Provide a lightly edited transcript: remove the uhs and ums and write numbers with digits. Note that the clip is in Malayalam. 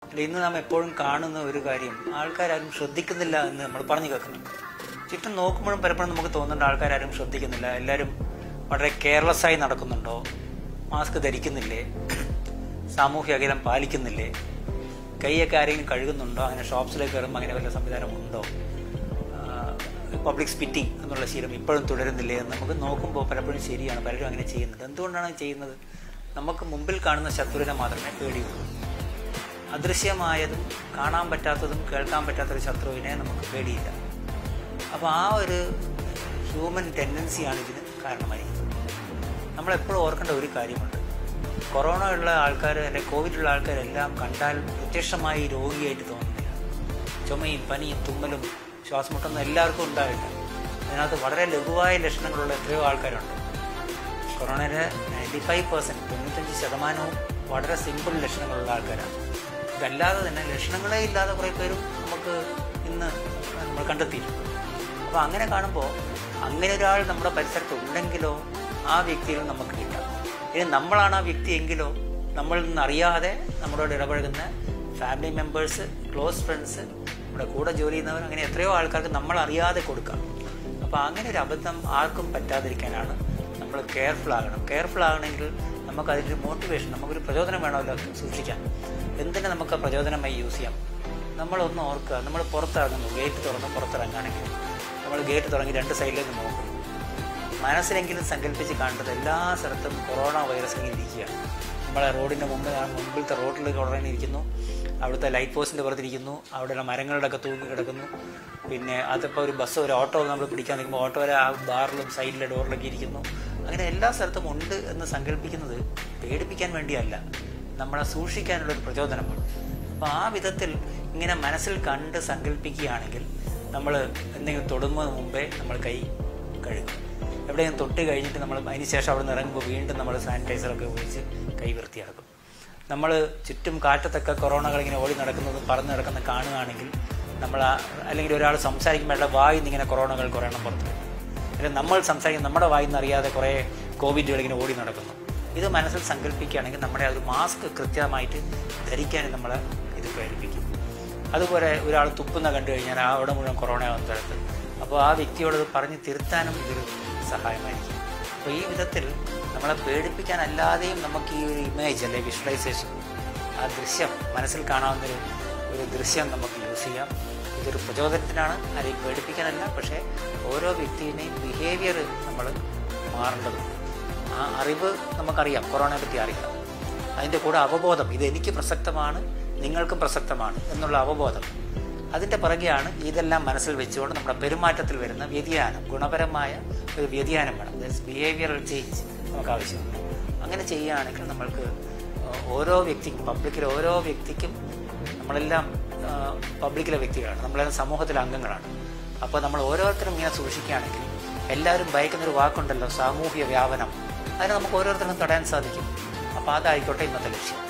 അല്ല, ഇന്ന് നാം എപ്പോഴും കാണുന്ന ഒരു കാര്യം, ആൾക്കാരും ശ്രദ്ധിക്കുന്നില്ല എന്ന് നമ്മൾ പറഞ്ഞു കേൾക്കുന്നുണ്ട്. ചുറ്റും നോക്കുമ്പോഴും പലപ്പോഴും നമുക്ക് തോന്നുന്നുണ്ട് ആൾക്കാരും ശ്രദ്ധിക്കുന്നില്ല, എല്ലാവരും വളരെ കെയർലെസ്സായി നടക്കുന്നുണ്ടോ, മാസ്ക് ധരിക്കുന്നില്ലേ, സാമൂഹ്യ അകലം പാലിക്കുന്നില്ലേ, കൈയൊക്കെ ആരെങ്കിലും കഴുകുന്നുണ്ടോ, അങ്ങനെ ഷോപ്സിലേക്ക് കയറുമ്പോൾ അങ്ങനെ വല്ല സംവിധാനമുണ്ടോ, പബ്ലിക് സ്പിറ്റിംഗ് എന്നുള്ള ശീലം ഇപ്പോഴും തുടരുന്നില്ലേ എന്ന് നമുക്ക് നോക്കുമ്പോൾ പലപ്പോഴും ശരിയാണ്, പലരും അങ്ങനെ ചെയ്യുന്നത്. എന്തുകൊണ്ടാണ് ചെയ്യുന്നത്? നമുക്ക് മുമ്പിൽ കാണുന്ന ശത്രുവിനെ മാത്രമേ പേടിയുള്ളൂ. അദൃശ്യമായതും കാണാൻ പറ്റാത്തതും കേൾക്കാൻ പറ്റാത്തൊരു ശത്രുവിനെ നമുക്ക് പേടിയില്ല. അപ്പോൾ ആ ഒരു ഹ്യൂമൻ ടെൻഡൻസിയാണ് ഇതിന് കാരണമായിരിക്കുന്നത്. നമ്മളെപ്പോഴും ഓർക്കേണ്ട ഒരു കാര്യമുണ്ട്, കൊറോണ ഉള്ള ആൾക്കാർ അല്ലെങ്കിൽ കോവിഡുള്ള ആൾക്കാരെല്ലാം കണ്ടാൽ പ്രത്യക്ഷമായി രോഗിയായിട്ട് തോന്നുന്നില്ല. ചുമയും പനിയും തുമ്മലും ശ്വാസമുട്ടൊന്നും എല്ലാവർക്കും ഉണ്ടാവില്ല. അതിനകത്ത് വളരെ ലഘുവായ ലക്ഷണങ്ങളുള്ള എത്രയോ ആൾക്കാരുണ്ട്. കൊറോണയുടെ 95%, 95% വളരെ സിമ്പിൾ ലക്ഷണങ്ങളുള്ള ആൾക്കാരാണ്. ഇതല്ലാതെ തന്നെ ലക്ഷണങ്ങളേ ഇല്ലാതെ കുറേ പേരും നമുക്ക് ഇന്ന് നമ്മൾ കണ്ടെത്തിയിട്ടുണ്ട്. അപ്പോൾ അങ്ങനെ കാണുമ്പോൾ അങ്ങനെ ഒരാൾ നമ്മുടെ പരിസരത്ത് ഉണ്ടെങ്കിലോ ആ വ്യക്തിയിൽ നമുക്ക് കിട്ടാം. ഇനി നമ്മളാണ് ആ വ്യക്തി എങ്കിലോ നമ്മളിൽ നിന്നറിയാതെ നമ്മളോട് ഇടപഴകുന്ന ഫാമിലി മെമ്പേഴ്സ്, ക്ലോസ് ഫ്രണ്ട്സ്, നമ്മുടെ കൂടെ ജോലി ചെയ്യുന്നവർ, അങ്ങനെ എത്രയോ ആൾക്കാർക്ക് നമ്മളറിയാതെ കൊടുക്കാം. അപ്പോൾ അങ്ങനെ ഒരു അബദ്ധം ആർക്കും പറ്റാതിരിക്കാനാണ് നമ്മൾ കെയർഫുൾ ആകണം. കെയർഫുൾ ആകണമെങ്കിൽ നമുക്കതിൻ്റെ മോട്ടിവേഷൻ, നമുക്കൊരു പ്രചോദനം വേണമല്ലോ സൂക്ഷിക്കാൻ. എന്തിനെ നമുക്ക് പ്രചോദനമായി യൂസ് ചെയ്യാം? നമ്മളൊന്ന് ഓർക്കുക, നമ്മൾ പുറത്തിറങ്ങുന്നു, ഗേറ്റ് തുറന്ന് പുറത്തിറങ്ങുകയാണെങ്കിൽ നമ്മൾ ഗേറ്റ് തുറങ്ങി 2 സൈഡിലേക്ക് നോക്കുന്നു. മനസ്സിലെങ്കിലും സങ്കല്പിച്ച് കാണേണ്ടത് എല്ലാ സ്ഥലത്തും കൊറോണ വൈറസ് ഇങ്ങനെ ഇരിക്കുകയാണ്. നമ്മളെ റോഡിൻ്റെ മുമ്പിലത്തെ റോഡിൽ കൊറോണ ഇരിക്കുന്നു, അവിടുത്തെ ലൈറ്റ് പോസ്റ്റിൻ്റെ പുറത്തിരിക്കുന്നു, അവിടെയുള്ള മരങ്ങളുടെ ഒക്കെ തൂങ്ങി കിടക്കുന്നു. പിന്നെ അതിപ്പോൾ ഒരു ബസ്സോ ഒരു ഓട്ടോ നമ്മൾ പിടിക്കാൻ നിൽക്കുമ്പോൾ ഓട്ടോയിലെ ആ ബാറിലും സൈഡിലെ ഡോറിലൊക്കെ ഇരിക്കുന്നു. അങ്ങനെ എല്ലാ സ്ഥലത്തും ഉണ്ട് എന്ന് സങ്കല്പിക്കുന്നത് പേടിപ്പിക്കാൻ വേണ്ടിയല്ല, നമ്മളെ സൂക്ഷിക്കാനുള്ളൊരു പ്രചോദനമാണ്. അപ്പോൾ ആ വിധത്തിൽ ഇങ്ങനെ മനസ്സിൽ കണ്ട് സങ്കല്പിക്കുകയാണെങ്കിൽ നമ്മൾ എന്തെങ്കിലും തൊടുന്നതിന് മുമ്പേ നമ്മൾ കൈ കഴുകും. എവിടെയും തൊട്ട് കഴിഞ്ഞിട്ട് നമ്മൾ അതിന് ശേഷം അവിടെ നിന്ന് ഇറങ്ങുമ്പോൾ വീണ്ടും നമ്മൾ സാനിറ്റൈസറൊക്കെ ഉപയോഗിച്ച് കൈ വൃത്തിയാക്കും. നമ്മൾ ചുറ്റും കാറ്റത്തൊക്കെ കൊറോണകൾ ഇങ്ങനെ ഓടി നടക്കുന്നതും പറന്ന് നടക്കുന്ന കാണുകയാണെങ്കിൽ നമ്മൾ അല്ലെങ്കിൽ ഒരാൾ സംസാരിക്കുമ്പോൾ വായിൽ നിന്ന് ഇങ്ങനെ കൊറോണകൾ കുറേ എണ്ണം പുറത്ത് വരും. അല്ലെങ്കിൽ നമ്മൾ സംസാരിക്കുന്ന നമ്മുടെ വായിൽ നിന്ന് അറിയാതെ കുറേ കോവിഡുകൾ ഇങ്ങനെ ഓടി നടക്കുന്നു. ഇത് മനസ്സിൽ സങ്കല്പിക്കുകയാണെങ്കിൽ നമ്മുടെ ആ ഒരു മാസ്ക് കൃത്യമായിട്ട് ധരിക്കാൻ നമ്മളെ ഇത് പ്രേരിപ്പിക്കും. അതുപോലെ ഒരാൾ തുപ്പുന്ന കണ്ടു കഴിഞ്ഞാൽ അവിടെ മുഴുവൻ കൊറോണ വന്ന സ്ഥലത്ത്, അപ്പോൾ ആ വ്യക്തിയോട് പറഞ്ഞ് തിരുത്താനും ഇതൊരു സഹായമായിരിക്കും. അപ്പോൾ ഈ വിധത്തിൽ നമ്മളെ പേടിപ്പിക്കാനല്ലാതെയും നമുക്ക് ഈ ഒരു ഇമേജ് അല്ലെങ്കിൽ വിഷ്വലൈസേഷൻ, ആ ദൃശ്യം മനസ്സിൽ കാണാവുന്നൊരു ദൃശ്യം നമുക്ക് യൂസ് ചെയ്യാം. ഇതൊരു പ്രചോദനത്തിനാണ്, ആരെയും പേടിപ്പിക്കാനല്ല. പക്ഷേ ഓരോ വ്യക്തിയുടെയും ബിഹേവിയർ നമ്മൾ മാറേണ്ടതുണ്ട്. ആ അറിവ് നമുക്കറിയാം, കൊറോണയെ പറ്റി അറിയണം. അതിൻ്റെ കൂടെ അവബോധം, ഇതെനിക്ക് പ്രസക്തമാണ്, നിങ്ങൾക്കും പ്രസക്തമാണ് എന്നുള്ള അവബോധം. അതിൻ്റെ പിറകെയാണ് ഇതെല്ലാം മനസ്സിൽ വെച്ചുകൊണ്ട് നമ്മുടെ പെരുമാറ്റത്തിൽ വരുന്ന വ്യതിയാനം, ഗുണപരമായ ഒരു വ്യതിയാനം വേണം. ബിഹേവിയറൽ ചേഞ്ച് നമുക്ക് ആവശ്യമുണ്ട്. അങ്ങനെ ചെയ്യുകയാണെങ്കിൽ നമ്മൾക്ക് ഓരോ വ്യക്തിക്കും, പബ്ലിക്കിലെ ഓരോ വ്യക്തിക്കും, നമ്മളെല്ലാം പബ്ലിക്കിലെ വ്യക്തികളാണ്, നമ്മളെല്ലാം സമൂഹത്തിലെ അംഗങ്ങളാണ്. അപ്പോൾ നമ്മൾ ഓരോരുത്തരും ഇങ്ങനെ സൂക്ഷിക്കുകയാണെങ്കിൽ, എല്ലാവരും ഭയക്കുന്നൊരു വാക്കുണ്ടല്ലോ, സാമൂഹ്യ വ്യാപനം, അതിനെ നമുക്ക് ഓരോരുത്തരും തടയാൻ സാധിക്കും. അപ്പോൾ അതായിക്കോട്ടെ ഇന്നത്തെ ലക്ഷ്യം.